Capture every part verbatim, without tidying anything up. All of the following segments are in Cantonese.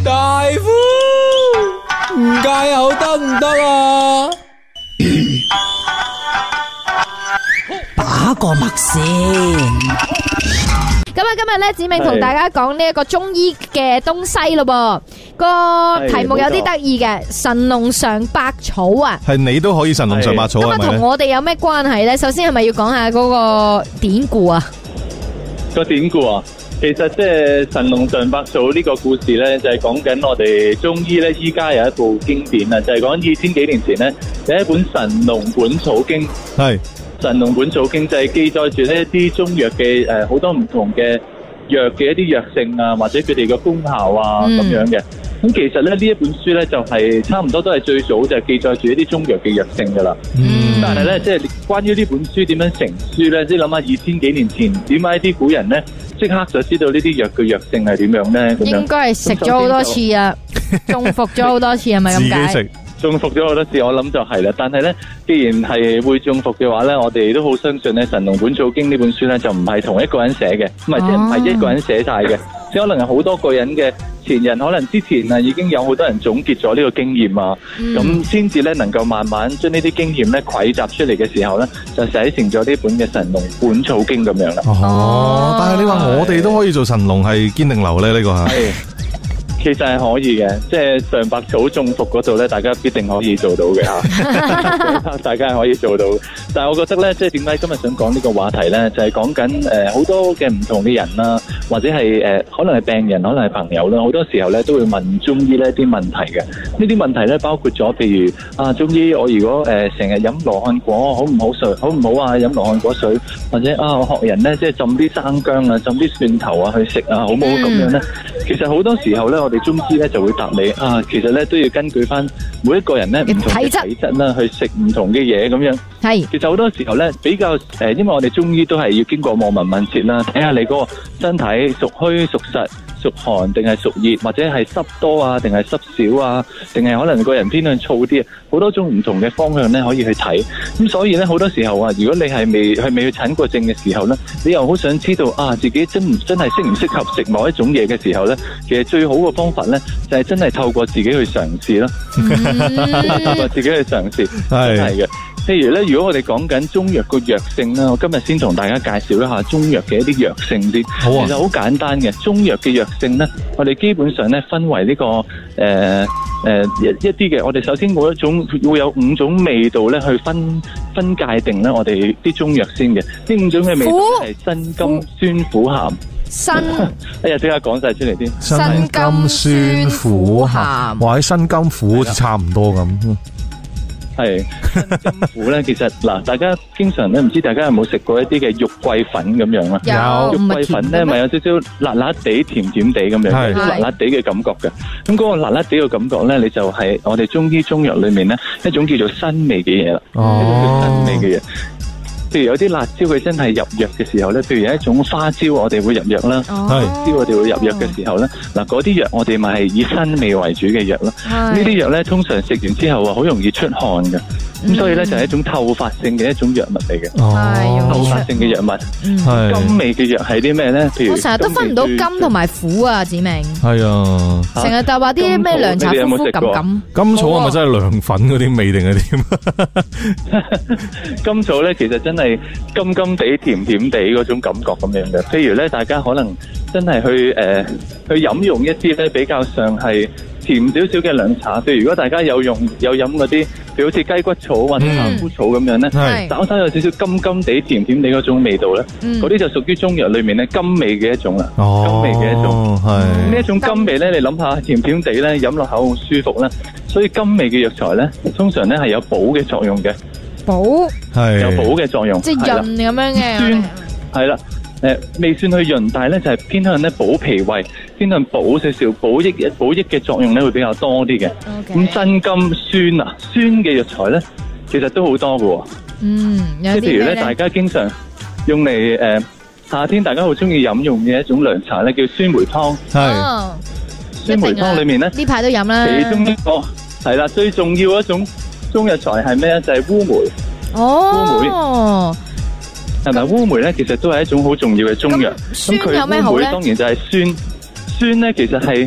大夫，唔戒口得唔得啊？ 打個脈先。 咁啊，今日咧，子明同大家講呢一個中醫嘅東西咯噃，個題目有啲得意嘅，神農嘗百草啊。 係你都可以神農嘗百草係咪？ 咁啊，同我哋有咩關係咧？首先係咪要講下嗰個典故啊？ 個典故啊，其實即係神農嘗百草呢個故事咧，就係講緊我哋中醫咧，依家有一部經典啊，就係講二千幾年前咧有一本《神農本草經》。 係。 神農本草經就係記載住呢一啲中藥嘅誒好多唔同嘅藥嘅一啲藥性啊，或者佢哋嘅功效啊咁樣嘅。咁其實咧呢一本書咧就係差唔多都係最早就係記載住一啲中藥嘅藥性噶啦。嗯。但係咧即係關於呢本書點樣成書咧，即係諗下二千幾年前點解啲古人咧即刻就知道呢啲藥嘅藥性係點樣咧？ 應該係食咗好多次啊，中伏咗好多次係咪咁解？ 自己食。 中伏咗好多次，我諗就係啦。但係咧，既然係會中伏嘅話咧，我哋都好相信咧，《神農本草經》呢本書咧就唔係同一個人寫嘅，唔係即係唔係一個人寫晒嘅，即係可能係好多個人嘅前人，可能之前啊已經有好多人總結咗呢個經驗啊，咁先至咧能夠慢慢將呢啲經驗咧匯集出嚟嘅時候咧，就寫成咗呢本嘅《神農本草經》咁樣啦。 哦，但係你話我哋都可以做神農係堅定流咧？呢個係。 其實係可以嘅，即係嘗百草中伏嗰度咧，大家必定可以做到嘅吓，大家係可以做到。但係我覺得咧，即係點解今日想講呢個話題咧，就係講緊誒好多嘅唔同嘅人啦，或者係誒、呃、可能係病人，可能係朋友啦，好多時候咧都會問中醫呢啲問題嘅。呢啲問題咧包括咗，譬如啊，中醫我如果誒成日飲羅漢果好唔好水，好唔好啊？飲羅漢果水，或者啊我學人咧即係浸啲生薑啊，浸啲蒜頭啊去食啊，好唔好咁樣咧？其實好多時候咧，我哋中醫咧就會答你啊，其實咧都要根據翻每一個人咧唔同嘅體質啦，去食唔同嘅嘢咁樣。係，其實好多時候咧比較誒，因為我哋中醫都係要經過望聞問切啦，睇下你嗰個身體屬虛屬實、屬寒定係屬熱，或者係濕多啊，定係濕少啊，定係可能個人偏向燥啲啊，好多種唔同嘅方向咧可以去睇。咁所以咧好多時候啊，如果你係未係未去診過症嘅時候咧，你又好想知道啊自己真唔真係適唔適合食某一種嘢嘅時候咧，其實最好嘅方法咧就係真係透過自己去嘗試咯，透過自己去嘗試係係嘅。譬如咧，如果我哋講緊中藥個藥性啦，我今日先同大家介紹一下中藥嘅一啲藥性先。好啊，其實好簡單嘅，中藥嘅藥性咧，我哋基本上咧分為呢、這個誒誒、呃呃、一一啲嘅。我哋首先每一種會有五種味道咧去分分界定咧，我哋啲中藥先嘅。呢五種嘅味道係辛甘酸苦鹹。辛，哎呀，即刻講晒出嚟先。 辛甘酸苦鹹，或者辛甘苦差唔多咁。 係辛甘苦咧，其實嗱，大家經常咧，唔知大家有冇食過一啲嘅肉桂粉咁樣啊？有肉桂粉咧，咪有少少辣辣地、甜甜地咁樣嘅，辣辣地嘅感覺嘅。咁嗰個辣辣地嘅感覺咧，你就係我哋中醫中藥裏面咧一種叫做辛味嘅嘢啦，一種叫辛味嘅嘢。譬如有啲辣椒佢真係入藥嘅時候咧，譬如有一種花椒我哋會入藥啦，係椒我哋會入藥嘅時候咧，嗱嗰啲藥我哋咪係以辛味為主嘅藥咯。呢啲藥咧通常食完之後啊，好容易出汗嘅。咁所以咧就係一種透發性嘅一種藥物嚟嘅，哦，透發性嘅藥物。係甘味嘅藥係啲咩咧？譬如我成日都分唔到甘同埋苦啊，子明。 係啊， 成日就話啲咩涼茶苦苦咁咁。 甘草係咪真係涼粉嗰啲味定係點？ 甘草咧其實真係甘甘地、甜甜地嗰種感覺咁樣嘅。譬如咧，大家可能真係去誒去飲用一啲咧比較上係甜少少嘅涼茶。譬如如果大家有用有飲嗰啲，譬如好似雞骨草或者夏枯草咁樣咧，稍稍有少少甘甘地、甜甜地嗰種味道咧，嗰啲就屬於中藥裏面咧甘味嘅一種啦。甘味嘅一種，係呢一種甘味咧，你諗下甜甜地咧，飲落口好舒服咧。所以甘味嘅藥材咧，通常咧係有補嘅作用嘅。補係有補嘅作用， 即係潤咁樣嘅。 酸係啦，誒未算去潤，但係咧就係偏向咧補脾胃，偏向補少少補益補益嘅作用咧會比較多啲嘅。咁辛甘酸啊，酸嘅藥材咧其實都好多嘅。嗯，即係譬如咧，大家經常用嚟誒夏天大家好中意飲用嘅一種涼茶咧，叫酸梅湯。係酸梅湯裏面咧， 呢排都飲啦。 其中一個係啦，最重要一種中藥材係咩咧？就係烏梅。哦，烏梅係咪烏梅咧？其實都係一種好重要嘅中藥。咁佢烏梅當然就係酸，酸咧其實係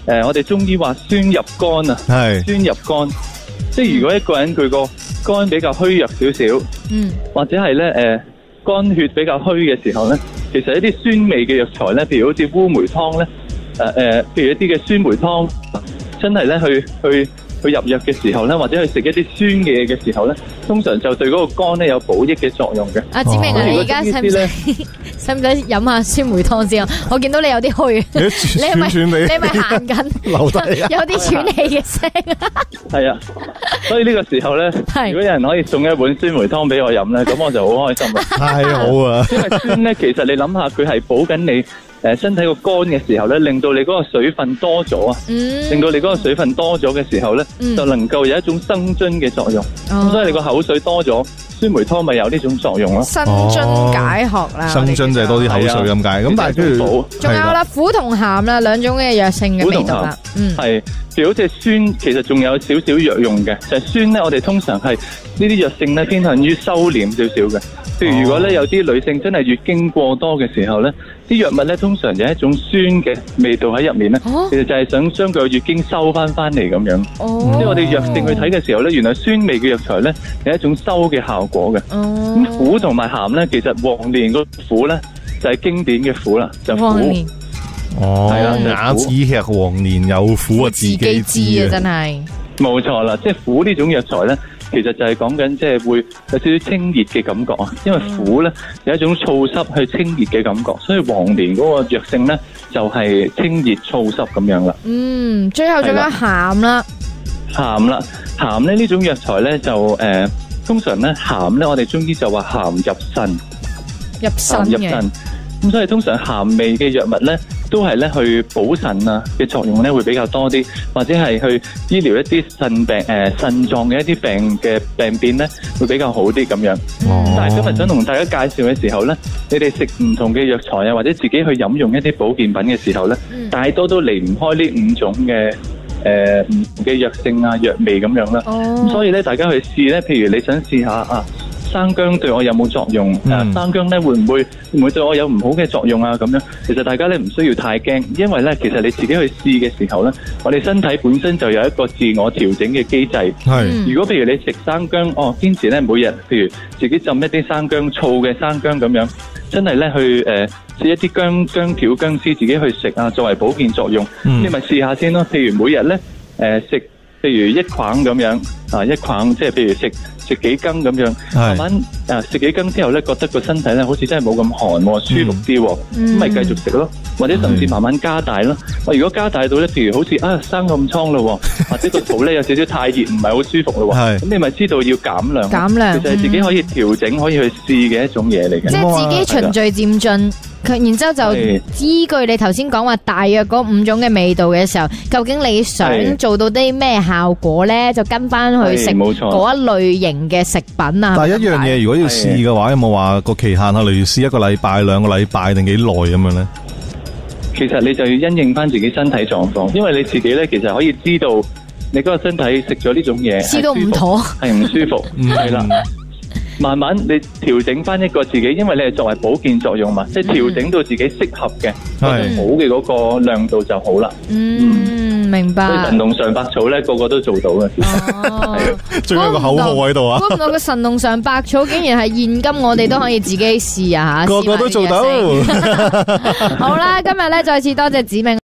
誒，我哋中醫話酸入肝啊， 係酸入肝，即係如果一個人佢個肝比較虛弱少少， 嗯， 或者係咧誒肝血比較虛嘅時候咧，其實一啲酸味嘅藥材咧，譬如好似烏梅湯咧，誒誒，譬如一啲嘅酸梅湯，真係咧去去。去入藥嘅時候咧，或者去食一啲酸嘅嘢嘅時候咧，通常就對嗰個肝咧有補益嘅作用嘅。 阿子明啊，你而家使唔使使唔使飲下酸梅湯先啊？我見到你有啲虛，你係咪你係咪行緊？ 留低有啲喘氣嘅聲。 係啊，所以呢個時候咧，如果有人可以送一碗酸梅湯俾我飲咧，咁我就好開心啦。 太好啊！ 因為酸咧，其實你諗下，佢係補緊你。誒身體個肝嘅時候咧，令到你嗰個水分多咗啊， 嗯、令到你嗰個水分多咗嘅時候咧，嗯、就能夠有一種生津嘅作用。咁、哦、所以你個口水多咗，酸梅湯咪有呢種作用咯。 生津解渴啦， 生津就係多啲口水咁解。咁但係譬如仲有啦，苦同鹹啦，兩種嘅藥性嘅味道啦。嗯， 係，譬如好似酸，其實仲有少少藥用嘅，就係、是、酸咧。我哋通常係呢啲藥性咧偏向於收斂少少嘅。譬如如果咧有啲女性真係月經過多嘅時候咧，啲藥物咧通常有一種酸嘅味道喺入面咧，哦、其實就係想將佢月經收翻翻嚟咁樣。哦、即係我哋藥性去睇嘅時候咧，原來酸味嘅藥材咧有一種收嘅效果嘅。咁、哦、苦同埋鹹咧，其實黃連個苦咧就係經典嘅苦啦，就苦。 哦，係啦，啞子吃黃連有苦啊，自己知啊， 真係。 冇錯啦，即係苦呢種藥材咧。其實就係講緊即係會有少少清熱嘅感覺啊，因為苦咧有一種燥濕去清熱嘅感覺，所以黃連嗰個藥性咧就係清熱燥濕咁樣啦。嗯， 最後仲有鹹啦， 鹹啦，鹹咧呢種藥材咧就誒、呃，通常咧鹹咧我哋中醫就話鹹入腎， 入腎嘅。入腎咁所以通常鹹味嘅藥物咧，都係咧去補腎啊嘅作用咧會比較多啲，或者係去醫療一啲腎病誒腎臟嘅一啲病嘅病變咧會比較好啲咁樣。哦、但係今日想同大家介紹嘅時候咧，你哋食唔同嘅藥材啊，或者自己去飲用一啲保健品嘅時候咧，嗯、大多都離唔開呢五種嘅誒唔同嘅藥性啊藥味咁樣啦。哦、咁所以咧大家去試咧，譬如你想試下啊。生薑對我有冇作用？嗯、啊，生薑咧會唔會會唔會對我有唔好嘅作用啊？咁樣其實大家咧唔需要太驚，因為咧其實你自己去試嘅時候咧，我哋身體本身就有一個自我調整嘅機制。係是，如果譬如你食生薑，哦，堅持咧每日譬如自己浸一啲生薑醋嘅生薑咁樣，真係咧去誒試、呃、一啲薑薑條薑絲自己去食啊，作為保健作用。嗯、你咪試下先咯。譬如每日咧誒食，譬如一捆咁樣啊，一捆即係譬如食。食幾羹咁樣，慢慢啊食幾羹之後咧，覺得個身體咧好似真係冇咁寒，舒服啲，咁咪繼續食咯，或者甚至慢慢加大咯。我如果加大到咧，譬如好似啊生暗瘡咯，或者個肚咧有少少太熱，唔係好舒服咯，咁你咪知道要減量。減量其實係自己可以調整，可以去試嘅一種嘢嚟嘅。 即係自己循序漸進。佢然之後就依據你頭先講話大約嗰五種嘅味道嘅時候，究竟你想做到啲咩效果咧？就跟翻去食嗰一類型嘅食品啊。 但係一樣嘢，如果要試嘅話，有冇話個期限啊？例如試一個禮拜、兩個禮拜定幾耐咁樣咧？ 其實你就要因應翻自己身體狀況，因為你自己咧其實可以知道你嗰個身體食咗呢種嘢， 知道唔妥，係唔舒服，係啦。慢慢你調整翻一個自己，因為你係作為保健作用嘛，即係調整到自己適合嘅、嗯、好嘅嗰個量度就好啦。嗯， 嗯明白。 所以神農嘗百草咧，個個都做到嘅。哦， 仲有個口號喺度啊！ 估唔到個神農嘗百草竟然係現今我哋都可以自己試啊吓， 個個都做到。 好啦，今日咧再次多謝子明。